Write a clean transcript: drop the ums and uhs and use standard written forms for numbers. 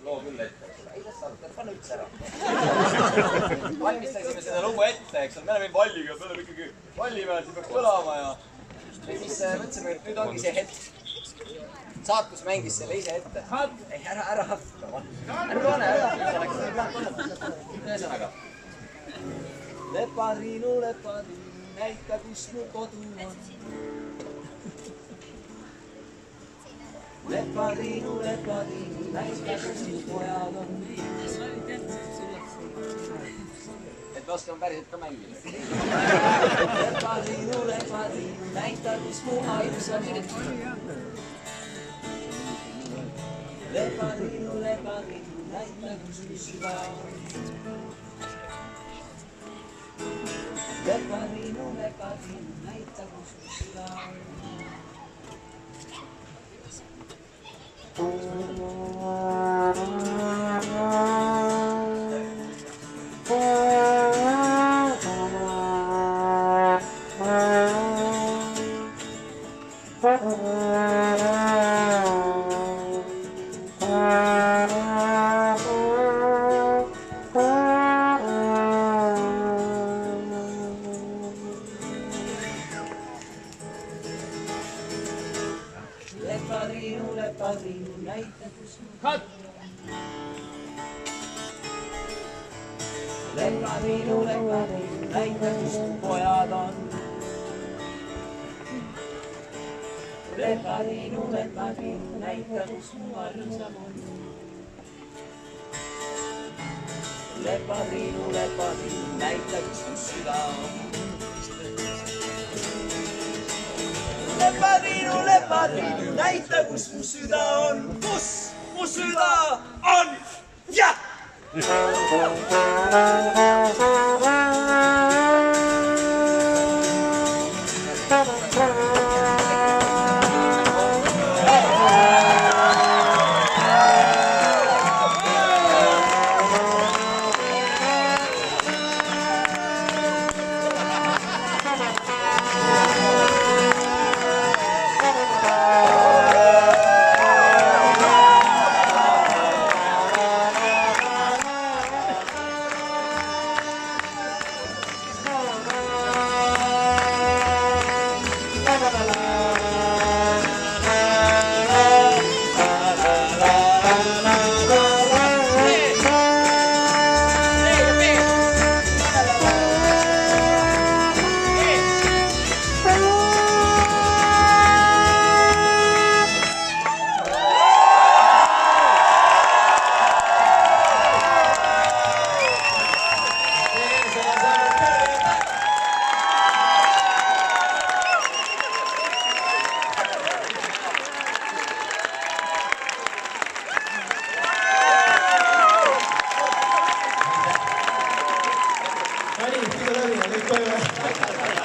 loo küll ette, eks ole. Ei, las arutada, pane üldse ära. Valmistasime seda lugu ette, eks ole. Me oleme valliga, me oleme ikkagi valli peal, siis peaks kõlama ja siis mõtlesime, et nüüd ongi see hetk. Saatus mängis selle ise ette. Ei, ära. Ära pane, ära. Ühesõnaga. Lepariinu, näita, kus mu kodu on. Lepariinu, näita, kus mu pojad on. Et me oskame päriselt ka mängida. Lepariinu, näita, kus mu haigus on. Lepariinu, näita, kus mu süda on. Lepariinu, näita, kus mu süda on. Lepariinu, näita, kus mu Lepariinu, näita, kus mu pojad on. Lepariinu, näita, kus mu armsam on. Lepariinu, näita, kus mu süda on. Lepariinu, näita, kus mu süda on. Kus mu süda on? Jah! Allez,